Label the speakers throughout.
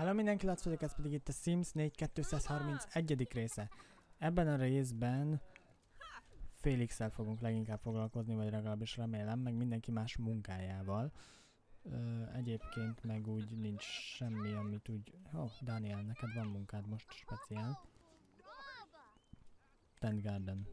Speaker 1: Hello mindenki, Laci vagyok, ez pedig itt a Sims 4 231. része. Ebben a részben Félix-szel fogunk leginkább foglalkozni, vagy legalábbis remélem, meg mindenki más munkájával. Egyébként meg úgy nincs semmi, amit úgy... Daniel, neked van munkád most speciál. Tent Garden.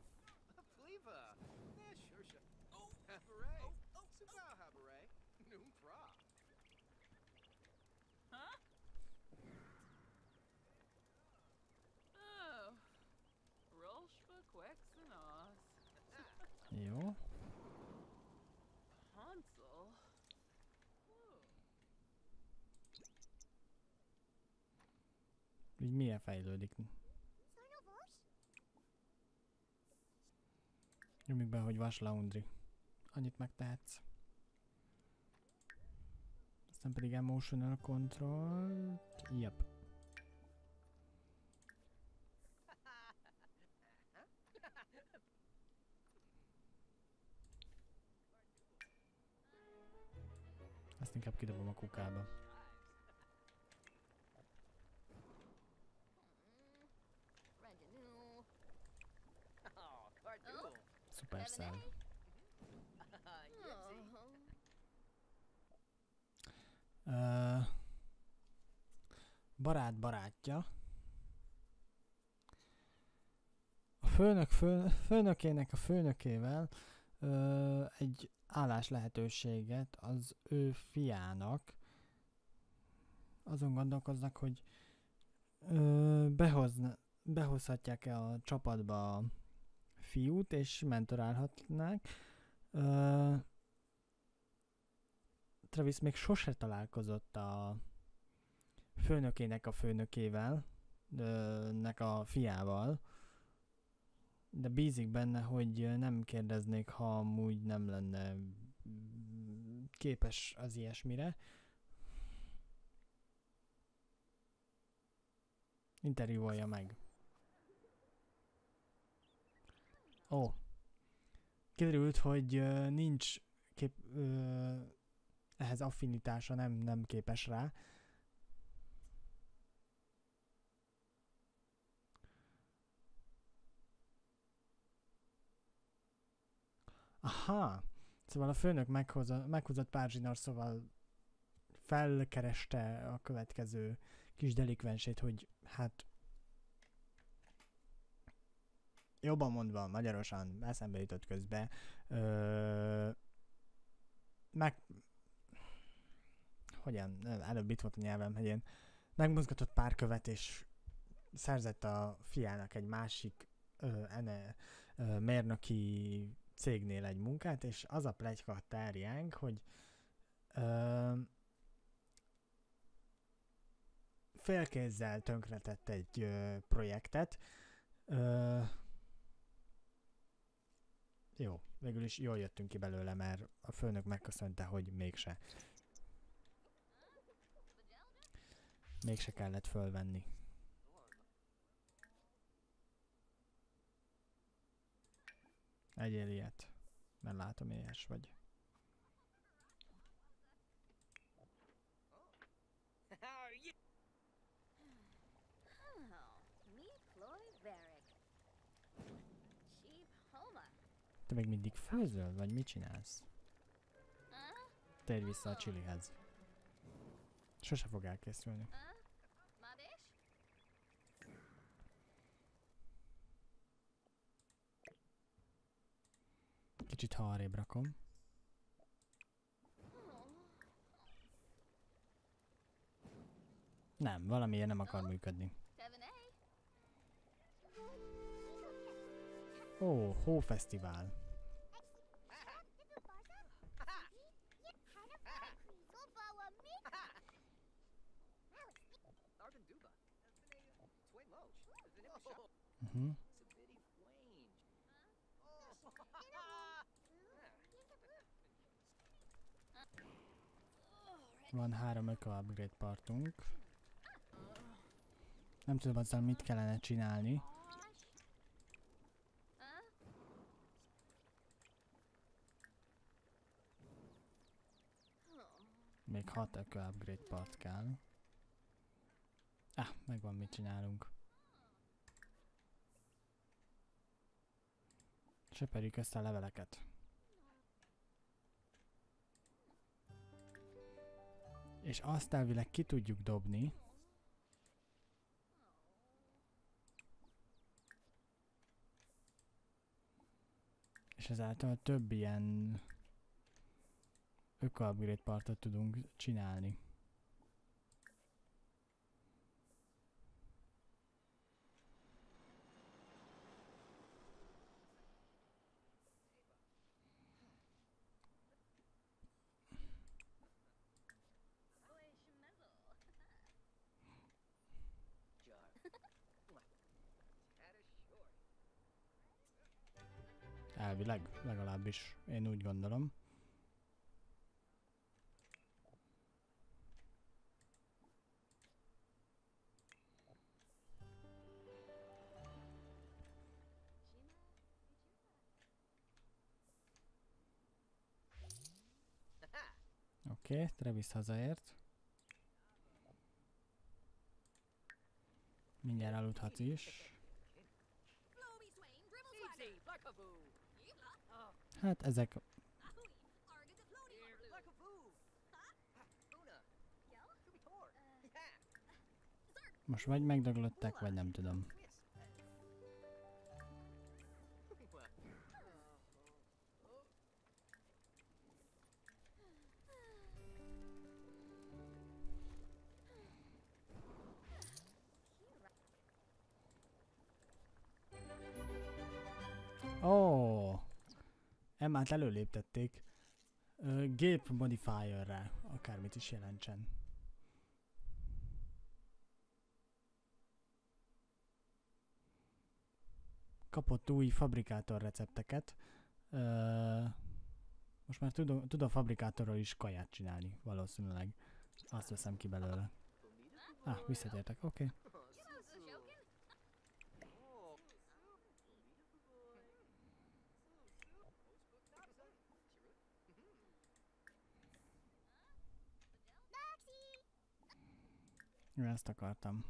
Speaker 1: Jó. Így milyen fejlődik? Nyomjuk be, hogy wash laundry. Annyit megtehetsz. Aztán pedig emotional control. Yep. Ezt inkább kidobom a kukába. Supercell. Barát barátja. A főnökének a főnökével egy állás lehetőséget az ő fiának. Azon gondolkoznak, hogy behozhatják-e a csapatba a fiút, és mentorálhatnák. Travis még sose találkozott a főnökének a főnökével, nek a fiával, de bízik benne, hogy nem kérdeznék, ha amúgy nem lenne képes az ilyesmire. Interjúolja meg. Ó. Kiderült, hogy nincs ehhez affinitása, nem képes rá. Aha! Szóval a főnök meghozott pár zsinór, szóval felkereste a következő kis delikvensét, hogy hát jobban mondva, magyarosan eszembe jutott közbe, hogyan, előbb itt volt a nyelvem hegyén, megmozgatott pár követ, és szerzett a fiának egy másik mérnöki cégnél egy munkát, és az a pletyka terjeng, hogy félkézzel tönkretett egy projektet. Jó, végül is jól jöttünk ki belőle, mert a főnök megköszönte, hogy mégse. Mégse kellett fölvenni. Egyél ilyet, mert látom, éhes vagy. Te még mindig főzöl, vagy mit csinálsz? Térj vissza a chilihez. Sose fog elkészülni. Kicsit arrébb rakom. Nem, valamiért nem akar működni. Ó, hófesztivál. Van 3 öko-upgrade partunk. Nem tudom azzal mit kellene csinálni. Még 6 öko-upgrade part kell. Megvan, mit csinálunk. Söpörjük össze a leveleket. És azt elvileg ki tudjuk dobni. És ezáltal több ilyen öko-upgrade partot tudunk csinálni. Elvileg, legalábbis én úgy gondolom. Oké, Travis hazaért. Mindjárt aludhatsz is. Hát ezek... Most vagy megdöglöttek, vagy nem tudom. Ó! Emmát előléptették. Gép modifierre, akármit is jelentsen. Kapott új fabrikátor recepteket. Most már tudom fabrikátorral is kaját csinálni, valószínűleg. Azt veszem ki belőle. Visszatértek, oké. Ezt akartam.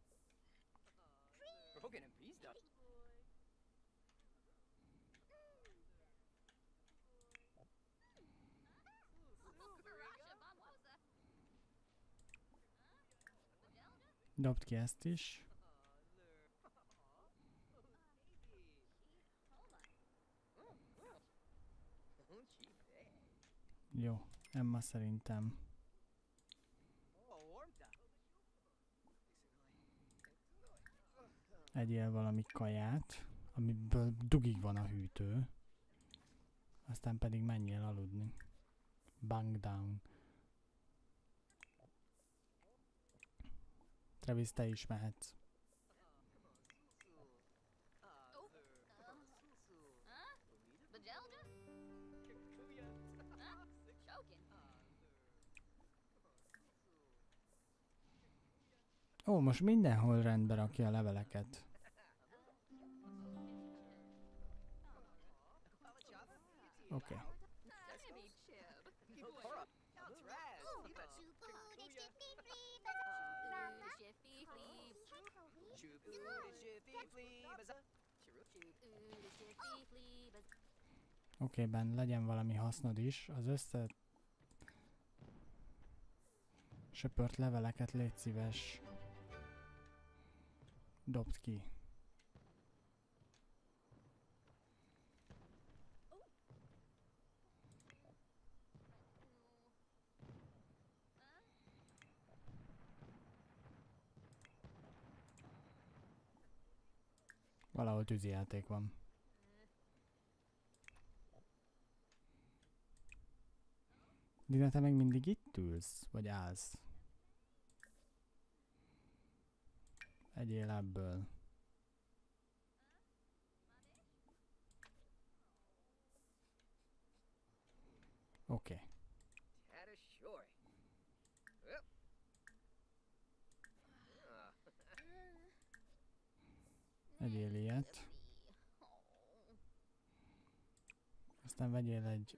Speaker 1: Dobd ki ezt is. Jó, Emma szerintem. Egyél valami kaját, amiből dugig van a hűtő. Aztán pedig menjél aludni. Bang down. Travis, te is mehetsz. Ó, most mindenhol rendbe rakja a leveleket. Oké. Oké, Ben, legyen valami hasznod is. Az össze... söpört leveleket légy szíves. Dobd ki. Valahol tűzijáték van. Dina, te meg mindig itt ülsz? Vagy állsz? Egyél ebből. Oké. Egyél ilyet. Aztán vegyél egy...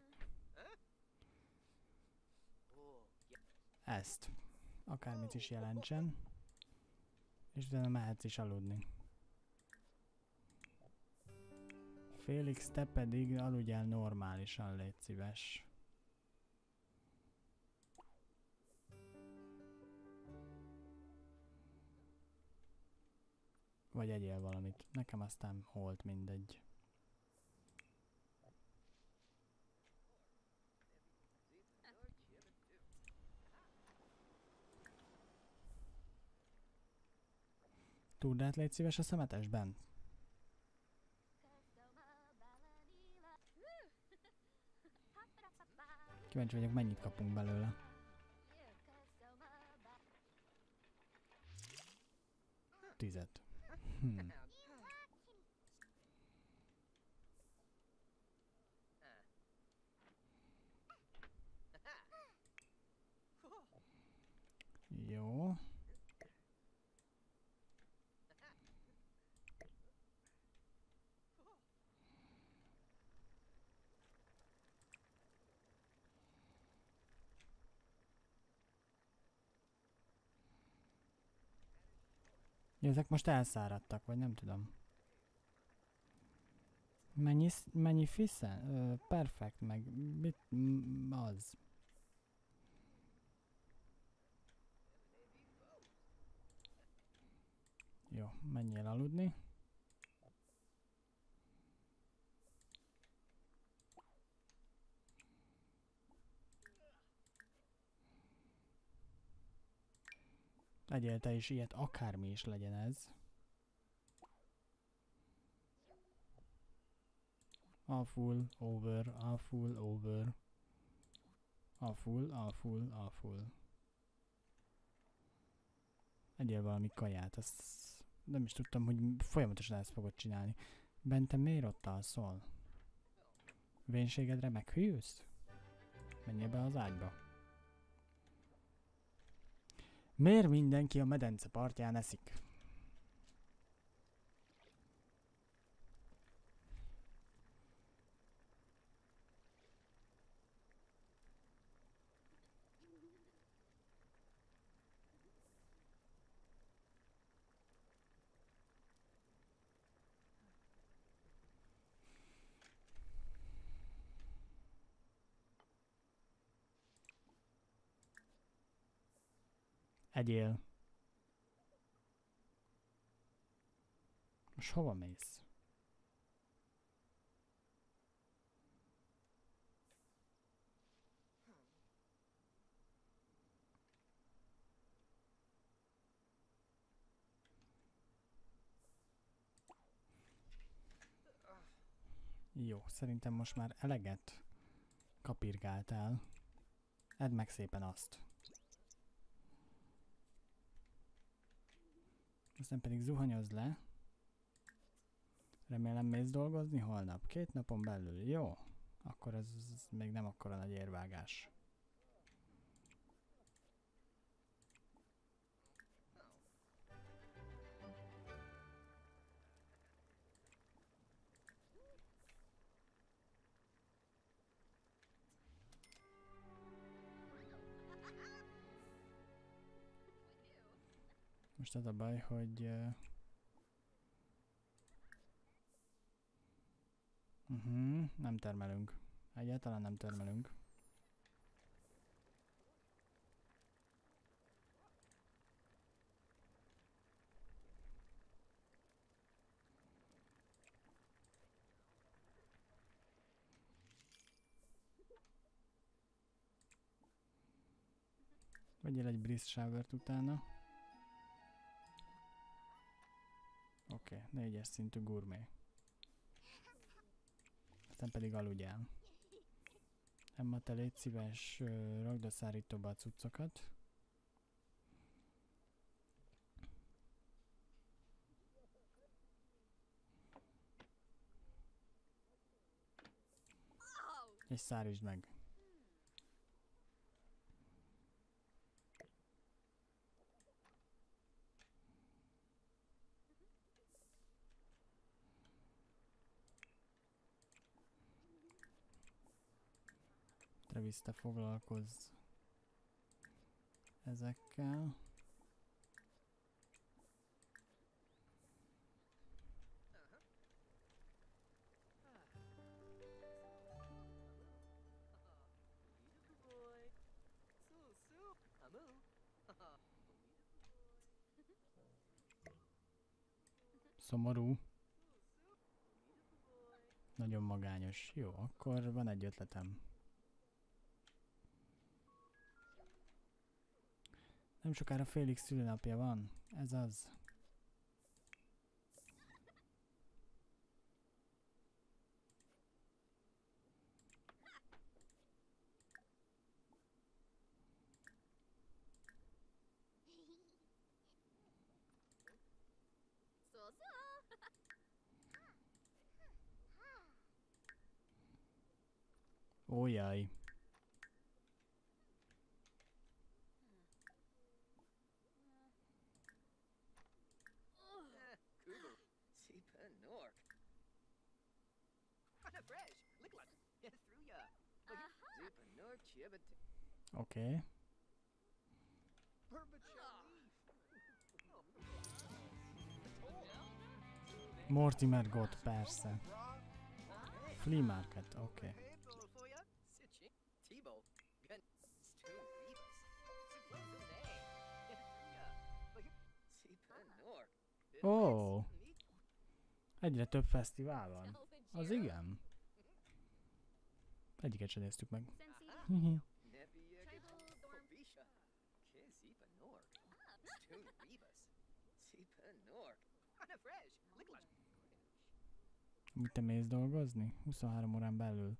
Speaker 1: ezt. Akármit is jelentsen. És utána mehetsz is aludni. Félix, te pedig aludjál normálisan, légy szíves. Vagy egyél valamit. Nekem aztán holt mindegy. Tudnád, légy szíves a szemetesben? Kíváncsi vagyok, mennyit kapunk belőle. Tizet. Jó. Ja, ezek most elszáradtak, vagy nem tudom. Mennyi fiszen? Perfekt, meg mit az? Jó, menjél aludni. Legyél te is ilyet, akármi is legyen ez. A full, over, a full, over. A full, a full, a full. Egyél valami kaját, azt nem is tudtam, hogy folyamatosan ezt fogod csinálni. Bente miért ott alszol? Vénségedre meghűlsz? Menjél be az ágyba. Miért mindenki a medence partján eszik? Egyél. Most hova mész? Jó, szerintem most már eleget kapirgáltál. Edd meg szépen azt. Aztán pedig zuhanyozz le. Remélem mész dolgozni holnap. 2 napon belül. Jó. Akkor ez még nem akkora nagy érvágás. Most az a baj, hogy... nem termelünk. Egyáltalán nem termelünk. Vegyél egy Breeze Showert utána. Oké, 4-es szintű gurmé. Aztán pedig aludjál. Emma, te légy szíves, rakd a szárítóba a cuccokat. És szárítsd meg. Travis, te foglalkozz ezekkel. Szomorú. Nagyon magányos. Jó, akkor van egy ötletem. Nem sokára Félix szülinapja van. Ez az. Ó, jaj. Oké. Mortimer God, persze. Flea Market, oké. Ó, egyre több fesztivál van. Az igen. Egyiket sem néztük meg. Mit te mész dolgozni? 23 órán belül.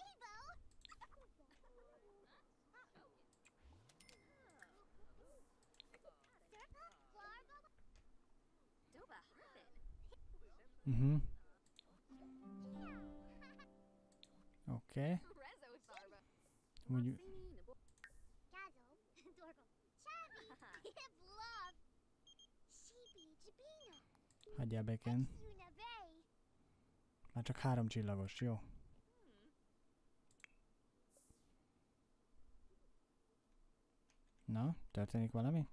Speaker 1: Oké. Úgy... Hagyjál békén. Már csak 3 csillagos, jó? Na, történik valami?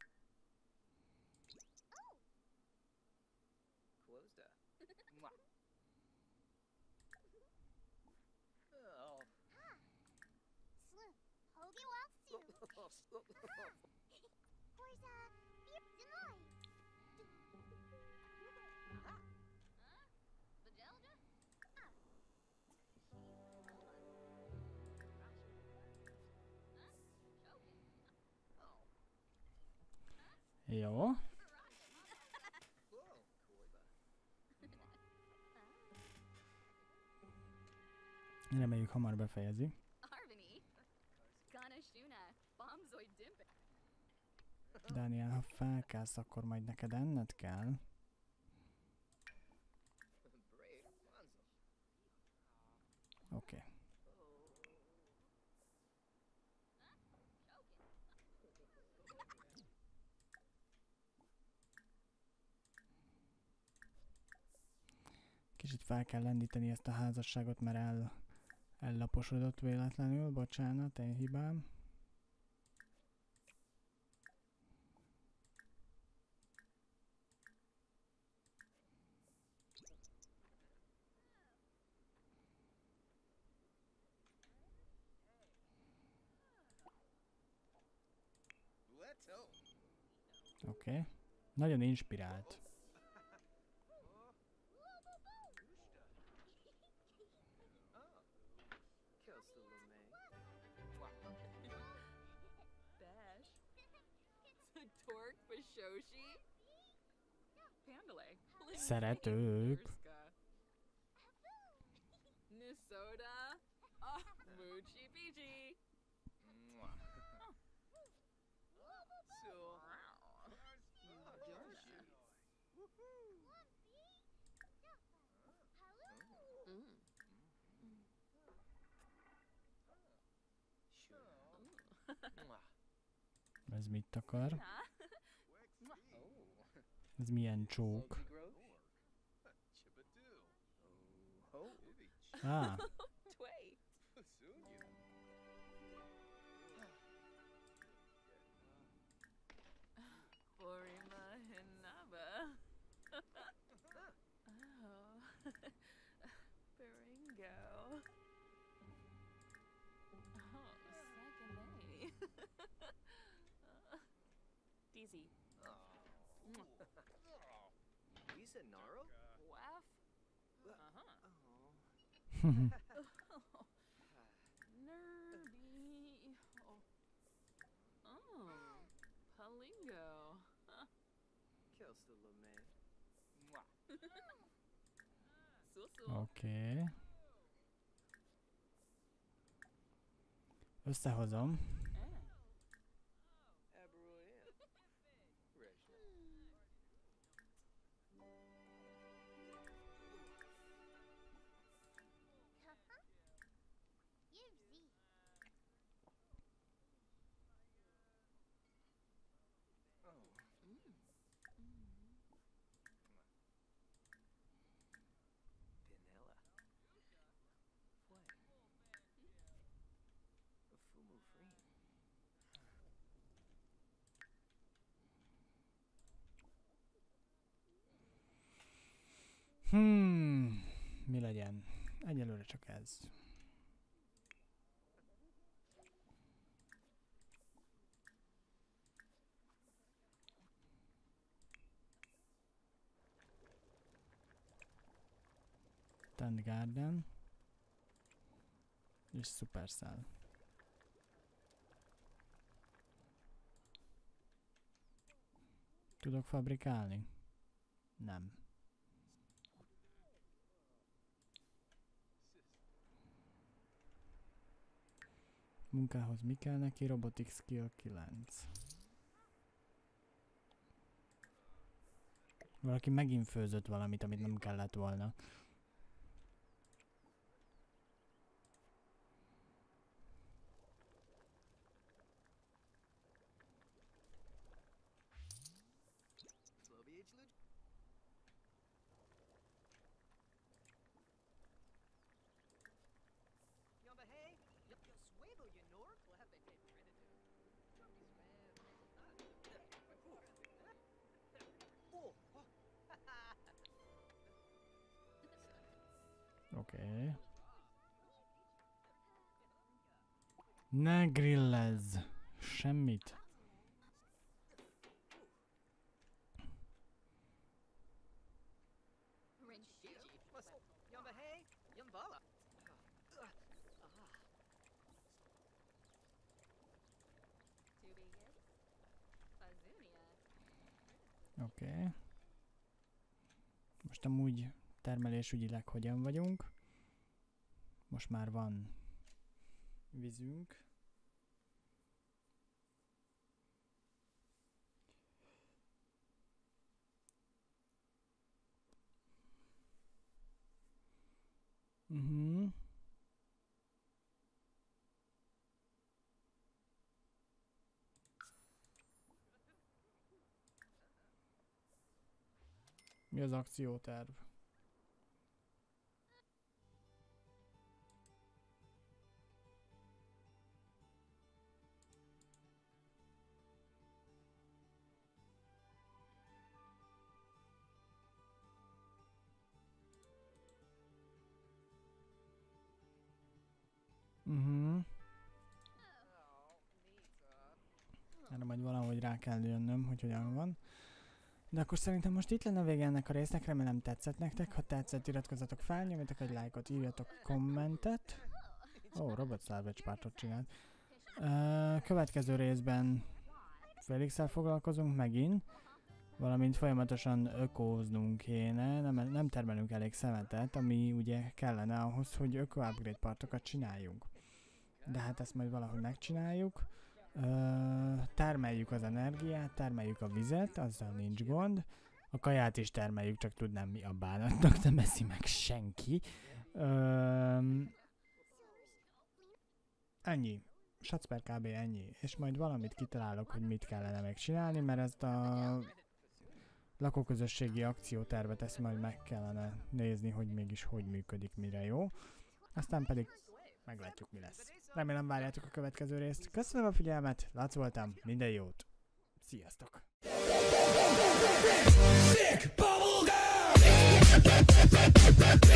Speaker 1: Jó. Reméljük hamar befejezi. Dániel, ha felkelsz, akkor majd neked enned kell. Oké. Kicsit fel kell lendíteni ezt a házasságot, mert ellaposodott véletlenül. Bocsánat, én hibám. Oké. Nagyon inspirált. Szeretők. Ez mit akar? Ez milyen csók? Ah. Oké. Összehozom. Mi legyen? Egyelőre csak ez. Tent Garden és Supercell. Tudok fabrikálni? Nem. Munkához mi kell neki? Robotics Skill 9. Valaki megint főzött valamit, amit nem kellett volna. Oké. Ne grillezz! Semmit. Oké. Most amúgy termelésügyileg hogyan vagyunk? Most már van vízünk. Mi az akcióterv? Erre majd valahogy rá kell jönnöm, hogy hogyan van. De akkor szerintem most itt lenne vége ennek a résznek, remélem tetszett nektek. Ha tetszett, iratkozzatok fel, nyomjatok egy lájkot, írjatok kommentet. Ó, Robot Salvage pártot csinált. Következő részben Felixsel foglalkozunk megint. Valamint folyamatosan ökóznunk kéne, nem termelünk elég szemetet, ami ugye kellene ahhoz, hogy öko-upgrade partokat csináljunk. De hát ezt majd valahogy megcsináljuk. Termeljük az energiát, termeljük a vizet, azzal nincs gond. A kaját is termeljük, csak tudnám mi a bánatnak, nem eszi meg senki. Ennyi. Satzper kb. Ennyi. És majd valamit kitalálok, hogy mit kellene megcsinálni, mert ezt a lakóközösségi akciótervet ezt majd meg kellene nézni, hogy mégis hogy működik, mire jó. Aztán pedig meglátjuk, mi lesz. Remélem várjátok a következő részt. Köszönöm a figyelmet, Laci voltam, minden jót! Sziasztok! Sick